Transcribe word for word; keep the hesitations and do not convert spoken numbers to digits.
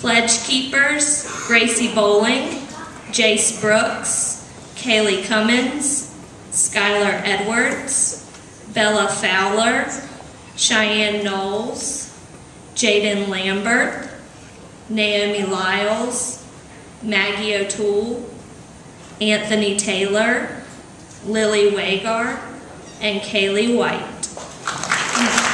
Pledge Keepers, Gracie Bowling, Jace Brooks, Kaylee Cummins, Skylar Edwards, Bella Fowler, Cheyenne Knowles, Jaden Lambert, Naomi Lyles, Maggie O'Toole, Anthony Taylor, Lily Wagar, and Kaylee White.